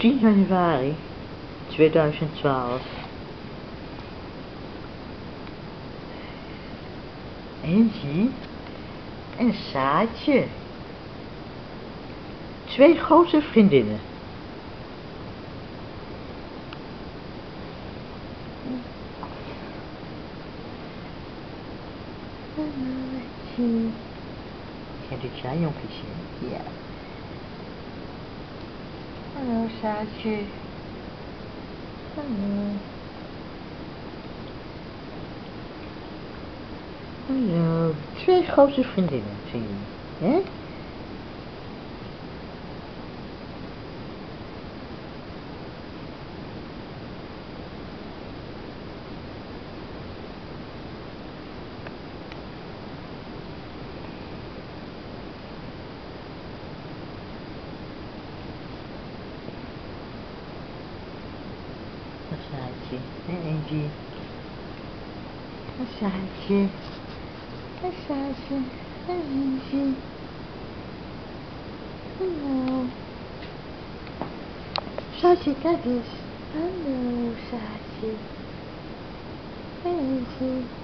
10 januari 2012. Angie en Saartje. 2 grote vriendinnen. Kent dit jij, jonkiesje? Ja. Hallo, Saartje. Hallo. Hallo. 2 grote vriendinnen, zie je. Hè? Een Saartje. Hé, Angie. Een Saartje. Een Saartje. Hé, Angie. Hallo. Saartje, kijk eens. Hallo, Saartje. Hé, Angie.